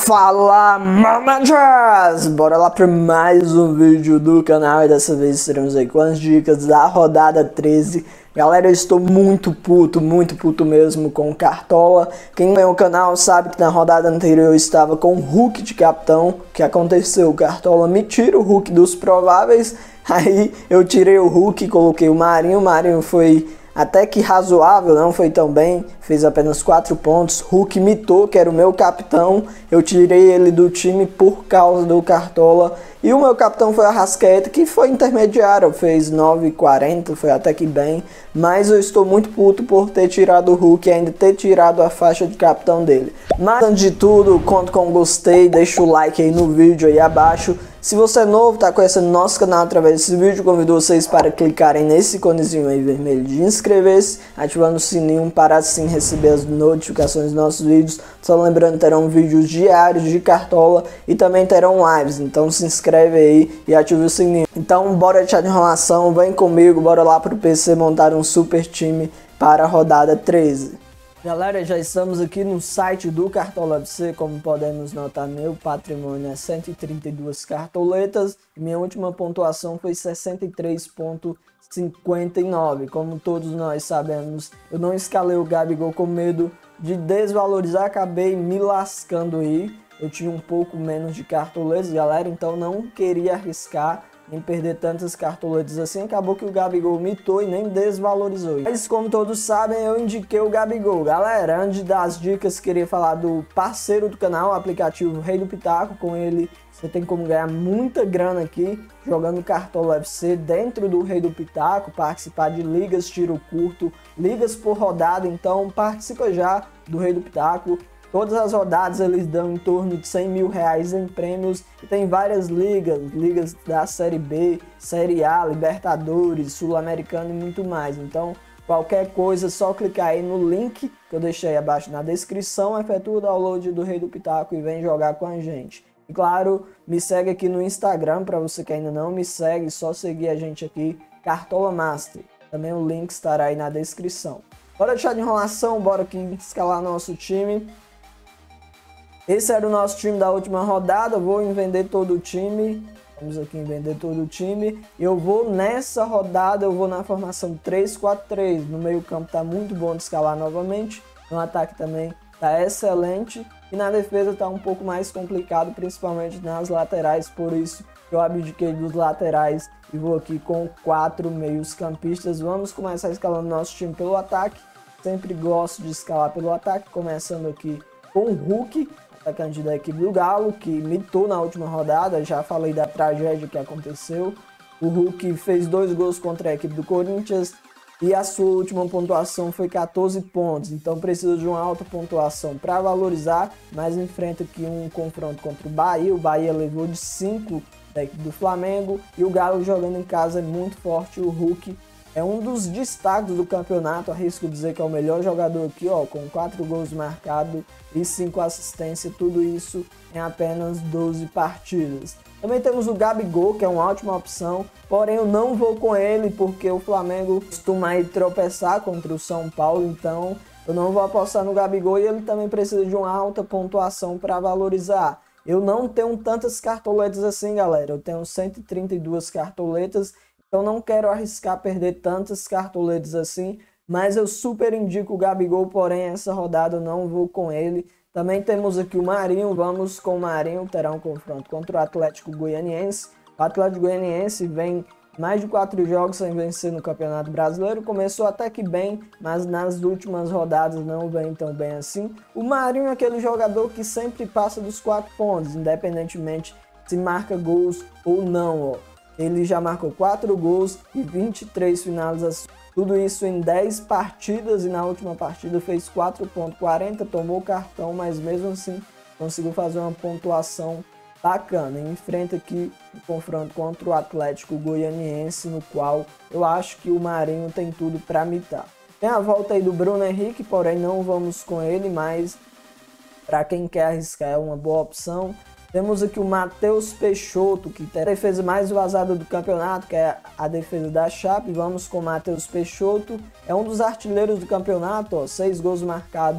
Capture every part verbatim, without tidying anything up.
Fala, managers! Bora lá para mais um vídeo do canal e dessa vez teremos aí com as dicas da rodada treze. Galera, eu estou muito puto, muito puto mesmo com o Cartola. Quem vê o canal sabe que na rodada anterior eu estava com o Hulk de capitão. O que aconteceu? O Cartola me tira o Hulk dos prováveis, aí eu tirei o Hulk e coloquei o Marinho. O Marinho foi até que razoável, não foi tão bem, fez apenas quatro pontos. Hulk mitou, que era o meu capitão, eu tirei ele do time por causa do Cartola. E o meu capitão foi a Arrascaeta, que foi intermediário, fez nove e quarenta, foi até que bem. Mas eu estou muito puto por ter tirado o Hulk e ainda ter tirado a faixa de capitão dele. Mas antes de tudo, conto com gostei, deixa o like aí no vídeo aí abaixo. Se você é novo, está conhecendo nosso canal através desse vídeo, convido vocês para clicarem nesse iconezinho aí vermelho de inscrever-se, ativando o sininho para assim receber as notificações dos nossos vídeos. Só lembrando, terão vídeos diários de Cartola e também terão lives, então se inscreve aí e ative o sininho. Então bora deixar de enrolação, vem comigo, bora lá pro P C montar um super time para a rodada treze. Galera, já estamos aqui no site do Cartola F C, como podemos notar, meu patrimônio é cento e trinta e duas cartoletas e minha última pontuação foi sessenta e três ponto cinquenta e nove. Como todos nós sabemos, eu não escalei o Gabigol com medo de desvalorizar, acabei me lascando aí. Eu tinha um pouco menos de cartoletas, galera, então não queria arriscar em perder tantas cartoletas assim. Acabou que o Gabigol mitou e nem desvalorizou. Mas como todos sabem, eu indiquei o Gabigol. Galera, antes das dicas, queria falar do parceiro do canal, o aplicativo Rei do Pitaco. Com ele você tem como ganhar muita grana aqui jogando Cartola F C dentro do Rei do Pitaco, participar de ligas tiro curto, ligas por rodada. Então participa já do Rei do Pitaco. Todas as rodadas eles dão em torno de cem mil reais em prêmios e tem várias ligas, ligas da Série B, Série A, Libertadores, Sul-Americano e muito mais. Então qualquer coisa, só clicar aí no link que eu deixei abaixo na descrição, efetua o download do Rei do Pitaco e vem jogar com a gente. E claro, me segue aqui no Instagram, para você que ainda não me segue, só seguir a gente aqui, Cartola Master. Também o link estará aí na descrição. Bora deixar de enrolação, bora aqui escalar nosso time. Esse era o nosso time da última rodada, vou em vender todo o time, vamos aqui em vender todo o time. Eu vou nessa rodada, eu vou na formação três quatro três, no meio campo tá muito bom de escalar novamente, no ataque também tá excelente e na defesa tá um pouco mais complicado, principalmente nas laterais, por isso eu abdiquei dos laterais e vou aqui com quatro meios campistas. Vamos começar escalando nosso time pelo ataque, sempre gosto de escalar pelo ataque, começando aqui com o Hulk, atacante da equipe do Galo, que mitou na última rodada. Já falei da tragédia que aconteceu. O Hulk fez dois gols contra a equipe do Corinthians e a sua última pontuação foi quatorze pontos, então precisa de uma alta pontuação para valorizar, mas enfrenta aqui um confronto contra o Bahia. O Bahia levou de cinco da equipe do Flamengo e o Galo jogando em casa é muito forte. O Hulk é um dos destaques do campeonato, arrisco dizer que é o melhor jogador aqui, ó, com quatro gols marcados e cinco assistências, tudo isso em apenas doze partidas. Também temos o Gabigol, que é uma ótima opção, porém eu não vou com ele porque o Flamengo costuma ir tropeçar contra o São Paulo, então eu não vou apostar no Gabigol e ele também precisa de uma alta pontuação para valorizar. Eu não tenho tantas cartoletas assim, galera, eu tenho cento e trinta e duas cartoletas, então não quero arriscar perder tantas cartoletas assim, mas eu super indico o Gabigol, porém essa rodada eu não vou com ele. Também temos aqui o Marinho, vamos com o Marinho, terá um confronto contra o Atlético Goianiense. O Atlético Goianiense vem mais de quatro jogos sem vencer no Campeonato Brasileiro, começou até que bem, mas nas últimas rodadas não vem tão bem assim. O Marinho é aquele jogador que sempre passa dos quatro pontos, independentemente se marca gols ou não, ó. Ele já marcou quatro gols e vinte e três finalizações, tudo isso em dez partidas e na última partida fez quatro ponto quarenta, tomou cartão, mas mesmo assim conseguiu fazer uma pontuação bacana. E enfrenta aqui o um confronto contra o Atlético Goianiense, no qual eu acho que o Marinho tem tudo para mitar. Tem a volta aí do Bruno Henrique, porém não vamos com ele, mas para quem quer arriscar é uma boa opção. Temos aqui o Matheus Peixoto, que tem a defesa mais vazada do campeonato, que é a defesa da Chape. Vamos com o Matheus Peixoto. É um dos artilheiros do campeonato, ó, seis gols marcados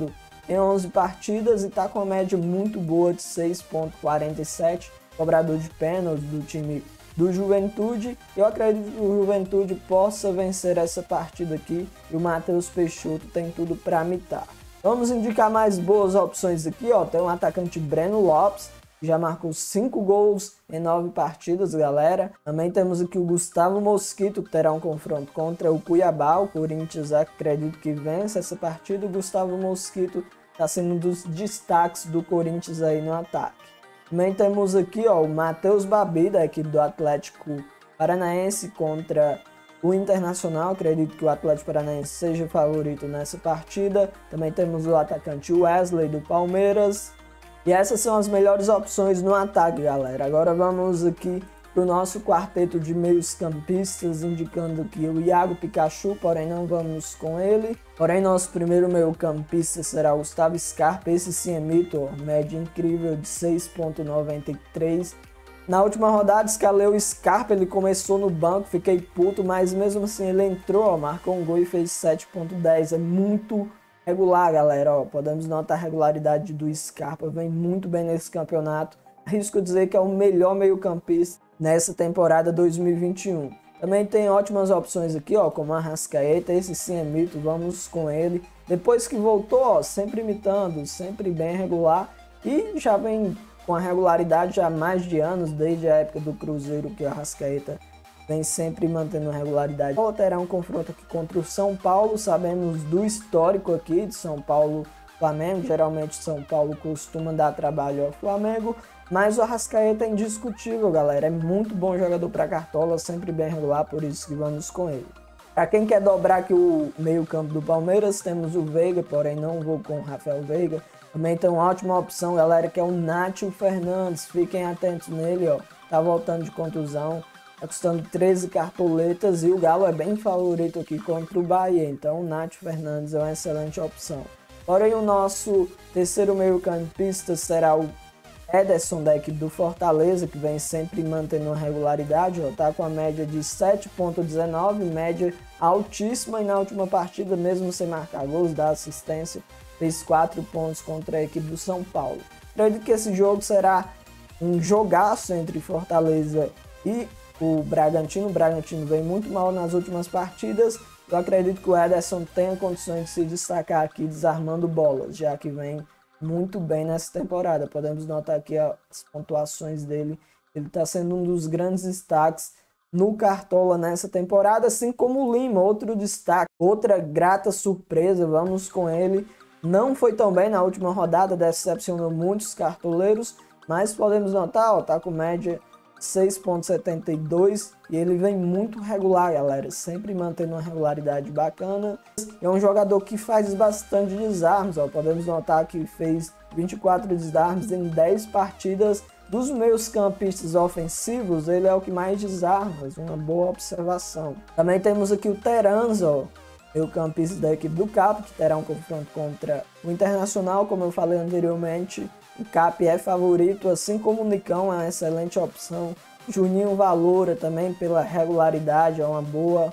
em onze partidas e está com uma média muito boa de seis ponto quarenta e sete, cobrador de pênalti do time do Juventude. Eu acredito que o Juventude possa vencer essa partida aqui e o Matheus Peixoto tem tudo para mitar. Vamos indicar mais boas opções aqui, ó. Tem o atacante Breno Lopes, que já marcou cinco gols em nove partidas, galera. Também temos aqui o Gustavo Mosquito, que terá um confronto contra o Cuiabá. O Corinthians acredito que vence essa partida. O Gustavo Mosquito está sendo um dos destaques do Corinthians aí no ataque. Também temos aqui, ó, o Matheus Babi, da equipe do Atlético Paranaense contra o Internacional. Acredito que o Atlético Paranaense seja favorito nessa partida. Também temos o atacante Wesley do Palmeiras. E essas são as melhores opções no ataque, galera. Agora vamos aqui para o nosso quarteto de meios campistas, indicando aqui o Iago Pikachu, porém não vamos com ele. Porém, nosso primeiro meio campista será o Gustavo Scarpa. Esse sim é mito, ó, média incrível de seis ponto noventa e três. Na última rodada escalei o Scarpa, ele começou no banco, fiquei puto, mas mesmo assim ele entrou, ó, marcou um gol e fez sete ponto dez. É muito regular, galera, ó, podemos notar a regularidade do Scarpa, vem muito bem nesse campeonato. Arrisco dizer que é o melhor meio campista nessa temporada dois mil e vinte e um. Também tem ótimas opções aqui, ó, como a Arrascaeta, esse sim é mito, vamos com ele. Depois que voltou, ó, sempre imitando, sempre bem regular e já vem com a regularidade já há mais de anos, desde a época do Cruzeiro, que o Arrascaeta vem sempre mantendo regularidade. Terá um confronto aqui contra o São Paulo, sabemos do histórico aqui de São Paulo-Flamengo, geralmente São Paulo costuma dar trabalho ao Flamengo, mas o Arrascaeta é indiscutível, galera, é muito bom jogador para cartola, sempre bem regular, por isso que vamos com ele. Para quem quer dobrar aqui o meio campo do Palmeiras, temos o Veiga, porém não vou com o Rafael Veiga. Também tem uma ótima opção, galera, que é o Nátio Fernandes, fiquem atentos nele, ó, tá voltando de contusão. Tá custando treze cartoletas e o Galo é bem favorito aqui contra o Bahia, então o Nátio Fernandes é uma excelente opção. Porém, o nosso terceiro meio campista será o Ederson, da equipe do Fortaleza, que vem sempre mantendo uma regularidade, ó, tá com a média de sete ponto dezenove, média altíssima, e na última partida, mesmo sem marcar gols, dá assistência, fez quatro pontos contra a equipe do São Paulo. Acredito que esse jogo será um jogaço entre Fortaleza e o Bragantino. O Bragantino vem muito mal nas últimas partidas. Eu acredito que o Ederson tenha condições de se destacar aqui desarmando bolas, já que vem muito bem nessa temporada. Podemos notar aqui as pontuações dele. Ele está sendo um dos grandes destaques no Cartola nessa temporada, assim como o Lima, outro destaque, outra grata surpresa. Vamos com ele. Não foi tão bem na última rodada, decepcionou muitos cartoleiros, mas podemos notar, ó, tá com média seis ponto setenta e dois e ele vem muito regular, galera, sempre mantendo uma regularidade bacana. É um jogador que faz bastante desarmes, ó, podemos notar que fez vinte e quatro desarmes em dez partidas. Dos meus campistas ofensivos, ele é o que mais desarma, uma boa observação. Também temos aqui o Terans, ó, meio campista da equipe do Cap, que terá um confronto contra o Internacional, como eu falei anteriormente. O Cap é favorito, assim como o Nicão é uma excelente opção. Juninho Valora também pela regularidade é uma boa.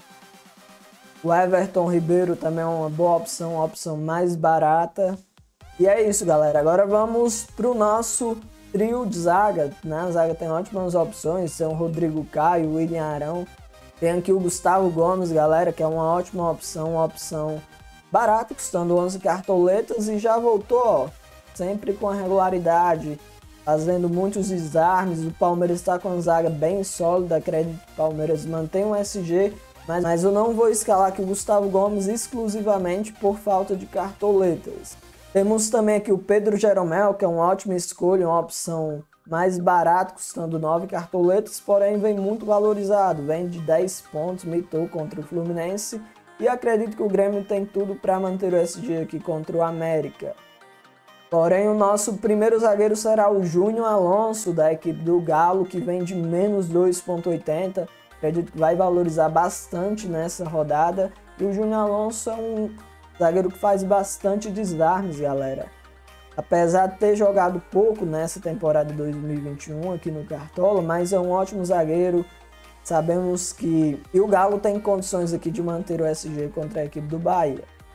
O Everton Ribeiro também é uma boa opção, uma opção mais barata. E é isso, galera. Agora vamos para o nosso trio de zaga. Na zaga tem ótimas opções, são Rodrigo Caio, William Arão. Tem aqui o Gustavo Gomes, galera, que é uma ótima opção, uma opção barata, custando onze cartoletas e já voltou, ó, sempre com a regularidade, fazendo muitos desarmes. O Palmeiras está com a zaga bem sólida, acredito que o Palmeiras mantém um S G, mas, mas eu não vou escalar aqui o Gustavo Gomes exclusivamente por falta de cartoletas. Temos também aqui o Pedro Jeromel, que é uma ótima escolha, uma opção mais barata, custando nove cartoletas, porém vem muito valorizado, vem de dez pontos, mitou contra o Fluminense, e acredito que o Grêmio tem tudo para manter o S G aqui contra o América. Porém, o nosso primeiro zagueiro será o Júnior Alonso, da equipe do Galo, que vem de menos dois ponto oitenta. Acredito que vai valorizar bastante nessa rodada. E o Júnior Alonso é um zagueiro que faz bastante desarmes, galera. Apesar de ter jogado pouco nessa temporada dois mil e vinte e um aqui no Cartola, mas é um ótimo zagueiro. Sabemos que e o Galo tem condições aqui de manter o S G contra a equipe do Bahia.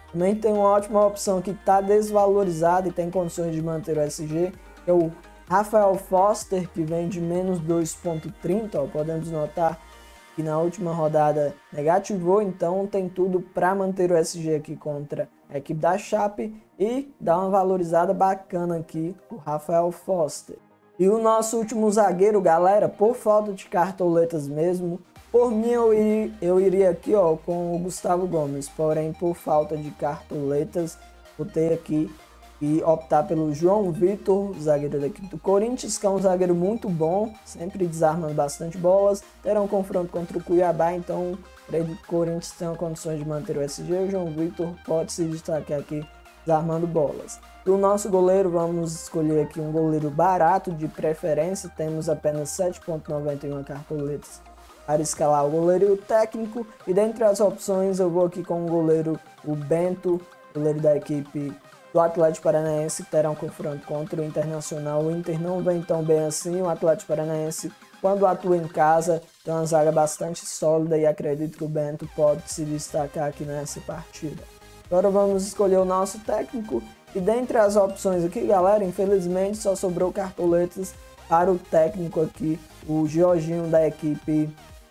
Também tem uma ótima opção que está desvalorizada e tem condições de manter o S G, que é o Rafael Foster, que vem de menos dois ponto trinta, ó, podemos notar que na última rodada negativou, então tem tudo para manter o S G aqui contra a equipe da Chape e dar uma valorizada bacana aqui o Rafael Foster. E o nosso último zagueiro, galera, por falta de cartoletas mesmo, por mim eu iria, eu iria aqui ó, com o Gustavo Gomes, porém por falta de cartoletas vou ter aqui e optar pelo João Vitor, zagueiro da equipe do Corinthians, que é um zagueiro muito bom, sempre desarmando bastante bolas. Terá um confronto contra o Cuiabá, então creio que o Corinthians tem condições de manter o S G. O João Vitor pode se destacar aqui desarmando bolas. E o nosso goleiro, vamos escolher aqui um goleiro barato de preferência, temos apenas sete vírgula noventa e um cartoletas para escalar o goleiro e o técnico. E dentre as opções eu vou aqui com o goleiro, o Bento, goleiro da equipe do Atlético Paranaense, que terá um confronto contra o Internacional. O Inter não vem tão bem assim, o Atlético Paranaense, quando atua em casa, tem uma zaga bastante sólida e acredito que o Bento pode se destacar aqui nessa partida. Agora vamos escolher o nosso técnico e dentre as opções aqui, galera, infelizmente só sobrou cartoletas para o técnico aqui, o Jorginho da equipe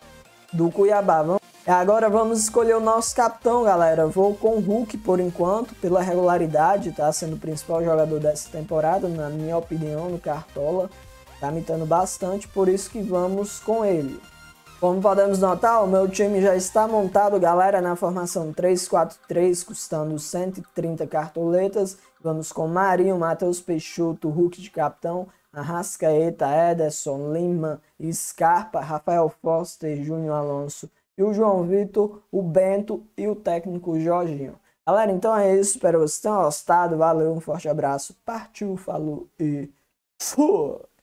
do Cuiabá. Vamos Agora vamos escolher o nosso capitão, galera. Vou com o Hulk por enquanto, pela regularidade, tá sendo o principal jogador dessa temporada, na minha opinião, no Cartola. Tá imitando bastante, por isso que vamos com ele. Como podemos notar, o meu time já está montado, galera, na formação três quatro três, custando cento e trinta cartoletas. Vamos com Marinho, Matheus Peixoto, Hulk de capitão, Arrascaeta, Ederson, Lima, Scarpa, Rafael Foster, Júnior Alonso e o João Vitor, o Bento e o técnico Jorginho. Galera, então é isso. Espero que vocês tenham gostado. Valeu, um forte abraço. Partiu, falou e fui!